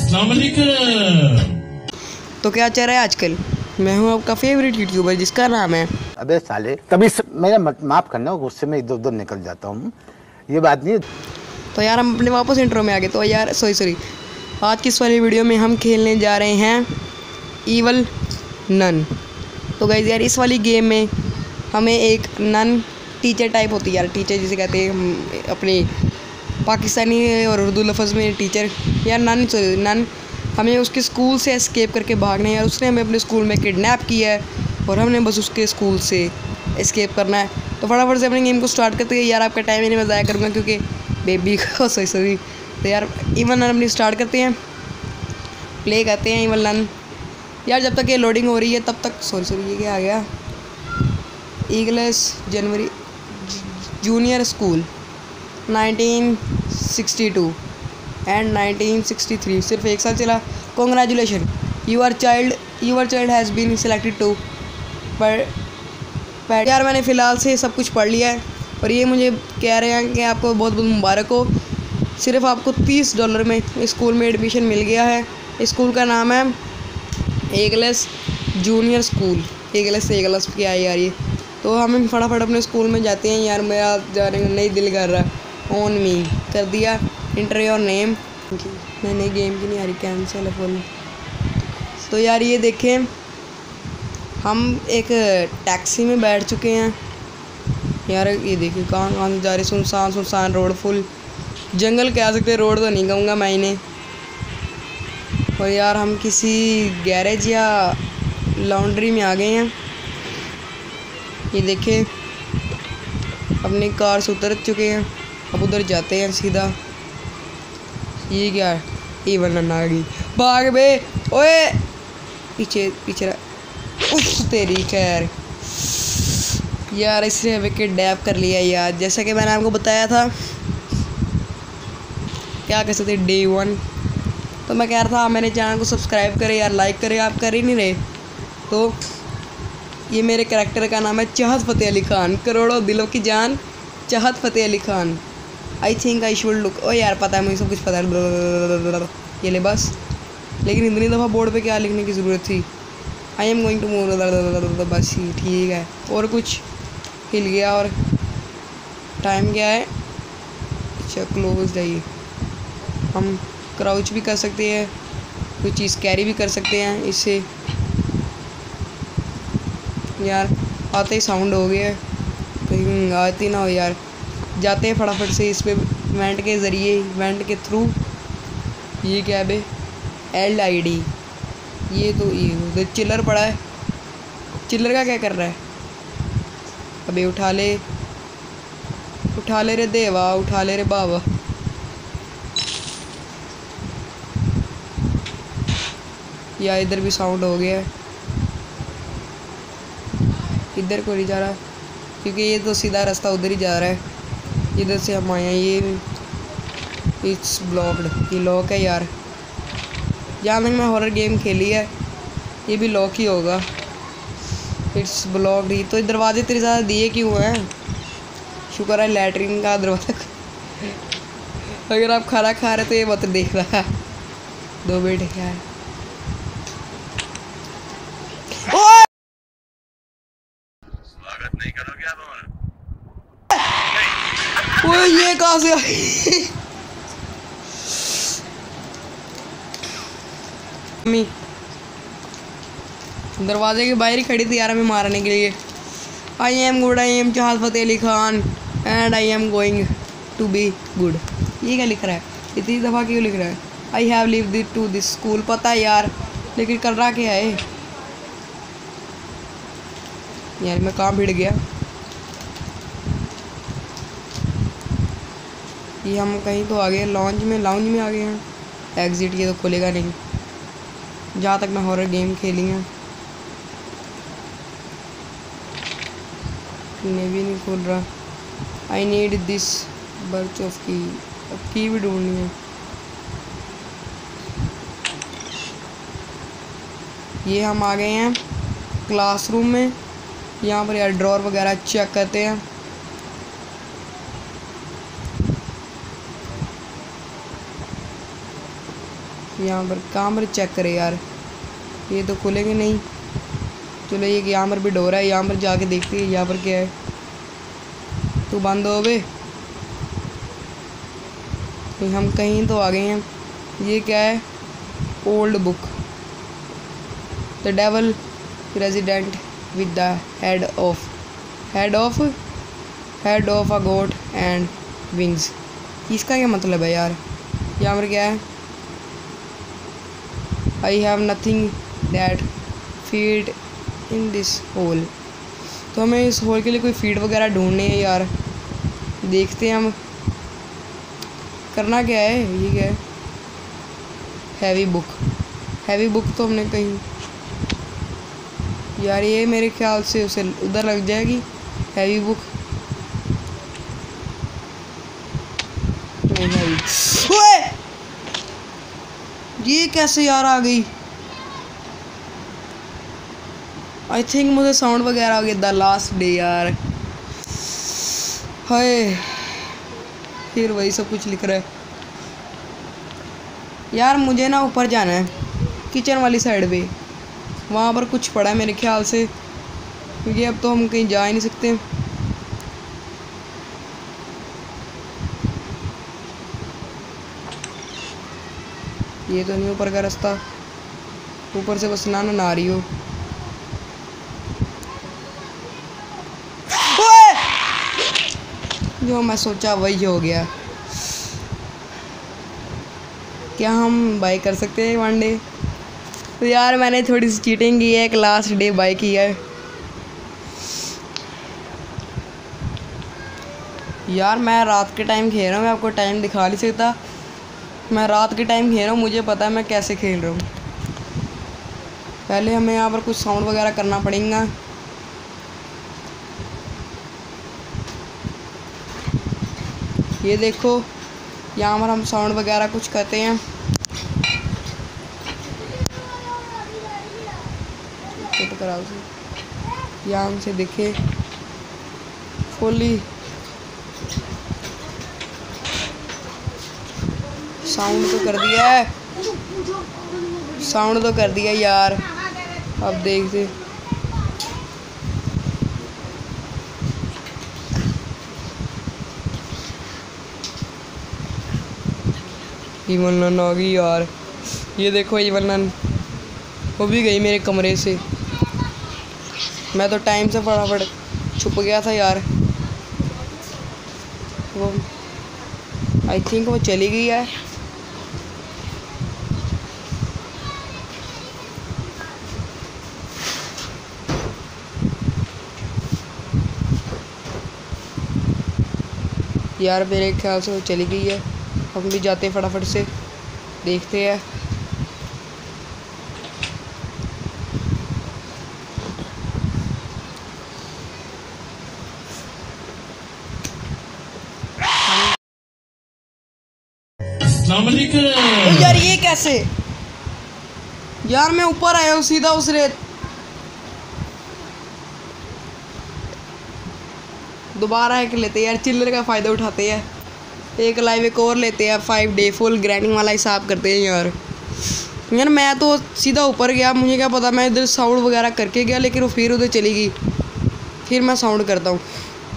अस्सलाम वालेकुम। तो क्या चल रहा है आजकल? मैं हूं आपका फेवरेट यूट्यूबर जिसका नाम है अबे साले, तभी मेरा माफ करना, गुस्से में इधर उधर निकल जाता हूँ, ये बात नहीं। तो यार हम अपने वापस इंट्रो में आ गए। तो यार सॉरी आज की इस वाली वीडियो में हम खेलने जा रहे हैं ईवल नन। तो गाइस यार इस वाली गेम में हमें एक नन टीचर टाइप होती है यार, टीचर जिसे कहते हैं अपने पाकिस्तानी और उर्दू लफ्ज़ में टीचर। यार नन हमें उसके स्कूल से एस्केप करके भागना है यार। उसने हमें अपने स्कूल में किडनैप किया है और हमने बस उसके स्कूल से एस्केप करना है। तो फटाफट से अपने गेम को स्टार्ट करते हैं यार। आपका टाइम ही नहीं मैं ज़ाया करूँगा क्योंकि बेबी को सॉरी। तो यार ईवल नन अपनी स्टार्ट करते हैं, प्ले करते हैं ईवल नन। यार जब तक ये लोडिंग हो रही है तब तक सॉरी ये क्या आ गया, eagles January junior school 1962 and 1963, सिर्फ एक साल चला। Congratulation, your child has been selected to. पर यार मैंने फ़िलहाल से सब कुछ पढ़ लिया है और ये मुझे कह रहे हैं कि आपको बहुत बहुत मुबारक हो, सिर्फ आपको $30 में स्कूल में एडमिशन मिल गया है। स्कूल का नाम है ईगल्स जूनियर स्कूल। ईगल्स क्या है यार ये। तो हम फटाफट अपने स्कूल में जाते हैं यार। मेरा जाने का नहीं दिल कर रहा। ऑन मी कर दिया, इंटर योर नेम। नहीं गेम की नहीं आ रही, कैंसिल है फुल। तो यार ये देखें हम एक टैक्सी में बैठ चुके हैं यार। ये देखिए कहाँ से जा रहे, सुनसान रोड, फुल जंगल कह सकते, रोड तो नहीं कहूँगा मैं इन्हें। और यार हम किसी गैरेज या लॉन्ड्री में आ गए हैं। ये देखें अपनी कार से उतर चुके हैं, अब उधर जाते हैं सीधा। ये क्या है, ईवल नन आ गई, भाग बे ओए, पीछे उफ तेरी खैर। यार इसने हमें किडनैप कर लिया यार, जैसा कि मैंने आपको बताया था, क्या कह सकते Day 1। तो मैं कह रहा था मेरे चैनल को सब्सक्राइब करें यार, लाइक करें, आप कर ही नहीं रहे। तो ये मेरे कैरेक्टर का नाम है चाहत फ़तेह अली ख़ान, करोड़ों दिलों की जान Chahat Fateh Ali Khan. I think I should look, ओ यार पता है मुझे सब कुछ पता है, ये ले बस। लेकिन इतनी दफ़ा बोर्ड पे क्या लिखने की ज़रूरत थी, I am going to move, बस ही ठीक है। और कुछ हिल गया और टाइम क्या है, अच्छा क्लोज है ये। हम क्राउच भी कर सकते हैं, कोई चीज़ कैरी भी कर सकते हैं इससे। यार आते ही साउंड हो गया है, कहीं आती ना हो यार। जाते हैं फटाफट से इस पे वेंट के ज़रिए, वेंट के थ्रू। ये क्या है बे, LID, ये तो ये चिल्लर पड़ा है। चिल्लर का क्या कर रहा है, अबे उठा ले रे देवा, उठा ले रे बाबा। या इधर भी साउंड हो गया है, इधर को नहीं जा रहा क्योंकि ये तो सीधा रास्ता उधर ही जा रहा है। इधर से हम आए हैं, ये इट्स ब्लॉक्ड, ये लॉक है यार। जहाँ तक मैं हॉरर गेम खेली है ये भी लॉक ही होगा, इट्स ब्लॉक्ड ही। तो दरवाजे तेरे ज़्यादा दिए क्यों हैं, शुक्र है लैटरिन का दरवाज़ा। अगर आप खाना खा रहे तो ये मत देख रहा है। 2 मिनट क्या है, स्वागत नहीं करोगे आप हमारा? वो ये कहाँ से आई? मम्मी दरवाजे के बाहर ही खड़ी थी यार हमें मारने के लिए। I am good, I am Chahat Fateh Ali Khan and I am going to be good. ये क्या लिख रहा है, इतनी दफ़ा क्यों लिख रहा है? I have lived to this school, पता है यार, लेकिन कर रहा क्या है यार। मैं कहाँ भिड़ गया, ये हम कहीं तो आ गए, लाउंज में आ गए हैं। एग्ज़िट ये तो खुलेगा नहीं जहाँ तक मैं हॉरर गेम खेली हैं। ये भी नहीं खुल रहा। I need this birch off की, अब की भी ढूंढनी है। ये हम आ गए हैं क्लासरूम में, यहाँ पर यार ड्रॉर वगैरह चेक करते हैं। यहाँ पर कहाँ पर चेक करे यार, ये तो खुलेंगे नहीं। चलो ये यहाँ पर भी डोर है, यहाँ पर जाके देखते हैं यहाँ पर क्या है। तू बंद हो बे, तो हम कहीं तो आ गए हैं। ये क्या है, old book, the devil resident with the head of a goat and wings. इसका क्या मतलब है यार, यहाँ पर क्या है, I have nothing that feed in this hole. तो हमें इस होल के लिए कोई फीड वगैरह ढूंढने हैं यार, देखते हैं हम करना क्या है। ये क्या है, हैवी बुक तो हमने कहीं यार, ये मेरे ख्याल से उसे उधर लग जाएगी हैवी बुक। नहीं हैवी, ओए ये कैसे यार आ गई। आई थिंक मुझे साउंड वगैरह आ गया, द लास्ट डे यार। हाय फिर वही सब कुछ लिख रहा है यार। मुझे ना ऊपर जाना है किचन वाली साइड पे, वहाँ पर कुछ पड़ा है मेरे ख्याल से, क्योंकि अब तो हम कहीं जा ही नहीं सकते। ये तो नहीं ऊपर का रास्ता, ऊपर से बस ना आ रही हो। जो मैं सोचा वही हो गया। क्या हम बाई कर सकते हैं वन डे? तो यार मैंने थोड़ी सी चीटिंग की है, एक लास्ट डे बाई किया है यार। मैं रात के टाइम खेल रहा हूँ, मैं आपको टाइम दिखा नहीं सकता। मैं रात के टाइम खेल रहा हूँ, मुझे पता है मैं कैसे खेल रहा हूँ। पहले हमें यहाँ पर कुछ साउंड वगैरह करना पड़ेगा। ये देखो यहाँ पर हम साउंड वगैरह कुछ करते हैं। यहाँ से देखे फुली साउंड तो कर दिया यार। अब देखते ईवलन आ गई यार। ये देखो ईवलन वो भी गई मेरे कमरे से। मैं तो टाइम से फटाफट छुप गया था यार। वो आई थिंक वो चली गई है। यार मेरे ख्याल से वो चली गई है। हम भी जाते हैं फटाफट से, देखते हैं। यार ये कैसे यार, मैं ऊपर आया हूँ सीधा उस रेत। दोबारा एक लेते हैं यार, चिल्लर का फ़ायदा उठाते हैं। एक लाइव एक और लेते हैं, 5 डे फुल ग्राइंडिंग वाला हिसाब करते हैं यार। यार मैं तो सीधा ऊपर गया, मुझे क्या पता, मैं इधर साउंड वगैरह करके गया, लेकिन वो फिर उधर चली गई। फिर मैं साउंड करता हूँ,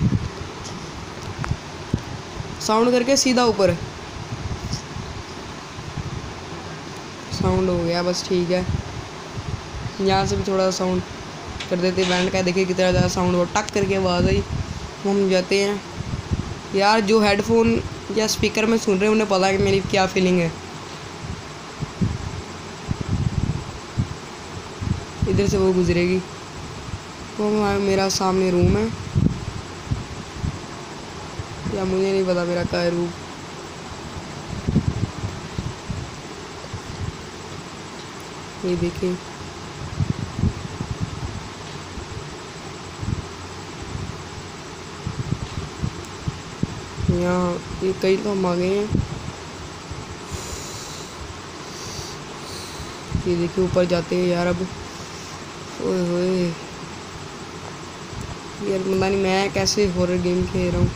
साउंड करके सीधा ऊपर। साउंड हो गया बस, ठीक है। यहाँ से भी थोड़ा साउंड कर देते बैंड का, देखिए कितना ज़्यादा साउंड हो, टक करके आवाज़ आई। हम जाते हैं यार। जो हेडफोन या स्पीकर में सुन रहे हैं उन्हें पता है कि मेरी क्या फीलिंग है। इधर से वो गुजरेगी, वो मेरा सामने रूम है, या मुझे नहीं पता मेरा क्या है रूम। ये देखिए यहाँ ये कई तो हम आ गए हैं। ये देखिए ऊपर जाते हैं यार। अब ओए होए यार, पता नहीं मैं कैसे हॉरर गेम खेल रहा हूँ।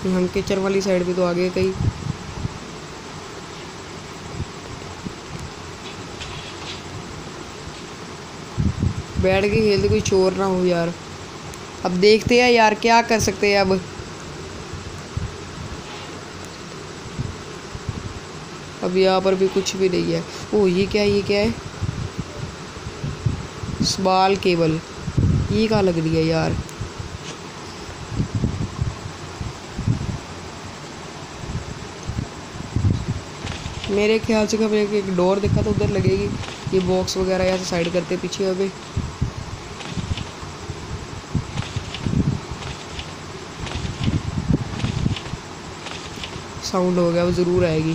हम किचन वाली साइड पे तो आ गए कहीं। बैठ के खेलते, कोई चोर ना हो यार। अब देखते हैं यार क्या कर सकते हैं अब यहाँ पर भी कुछ भी नहीं है। ओ ये क्या है, ये क्या है? स्मॉल केबल, ये कहाँ लग रही है यार? मेरे ख्याल से कभी एक डोर देखा तो उधर लगेगी। ये बॉक्स वगैरह यहाँ से साइड करते पीछे। अभी साउंड हो गया, वो ज़रूर आएगी।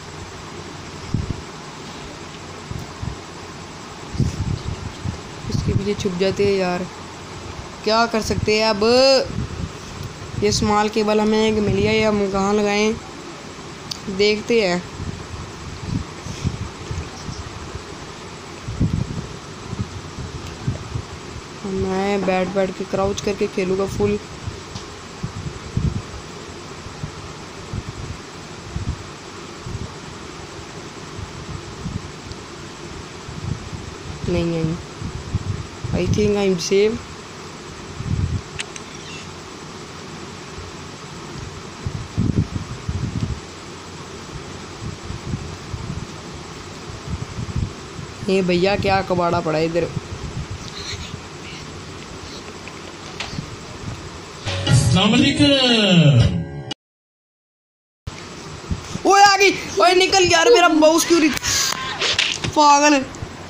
इसके पीछे छुप जाते हैं यार, क्या कर सकते हैं अब? ये स्मॉल केबल हमें एक मिल गया, ये हम कहाँ लगाएं देखते हैं। मैं बैठ के क्राउच करके खेलूँगा फुल। नहीं, I think I am save. ये भैया क्या कबाड़ा पड़ा इधर। ओए आ गई, ओए निकल यार, मेरा माउस क्यों पागल।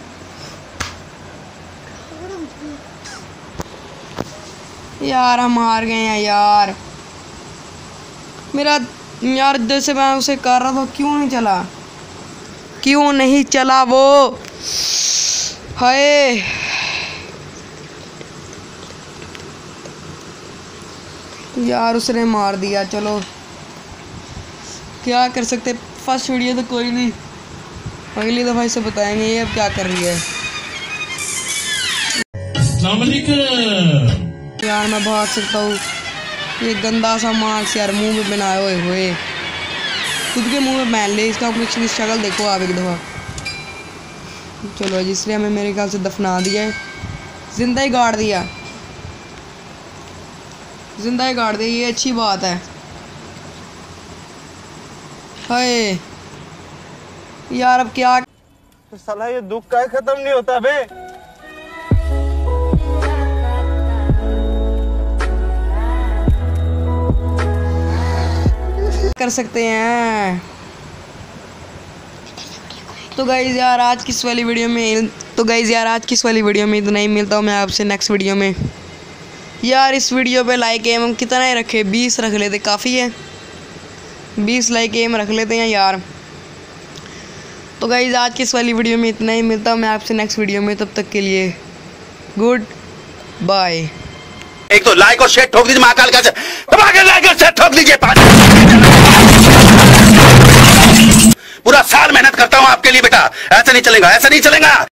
यार हम हार गए हैं यार। मेरा यार जैसे मैं उसे कर रहा था, क्यों नहीं चला वो? हाय यार, उसने मार दिया। चलो क्या कर सकते, फर्स्ट वीडियो तो कोई नहीं, अगली दफ़ा इसे बताएंगे ये अब क्या कर रही है। यार मैं भाग सकता हूँ। ये गंदा सा मार्क्स यार मुंह में बनाए हुए खुद के मुंह में पहन ले। इसका अपनी शक्ल देखो आप एक दफ़ा। चलो जिसने हमें मेरे ख्याल से दफना दिया है, जिंदा ही गाड़ दिया, ये अच्छी बात है। हाय यार अब क्या साला, ये दुख का खत्म नहीं होता बे। कर सकते हैं। तो गाइज़ यार आज की इस वाली वीडियो में इतना ही। मिलता हूँ मैं आपसे नेक्स्ट वीडियो में। यार इस वीडियो पे लाइक एम हम कितना ही रखे, 20 रख लेते, काफ़ी है। 20 लाइक एम रख लेते हैं यार। तो गाइज़ आज की इस वाली वीडियो में इतना ही। मिलता हूँ मैं आपसे नेक्स्ट वीडियो में, तब तक के लिए गुड बाय। एक तो लाइक और शेयर ठोक दीजिए, महाकाल का लाइक और शेयर ठोक दीजिए। पूरा साल मेहनत करता हूँ आपके लिए बेटा, ऐसा नहीं चलेगा।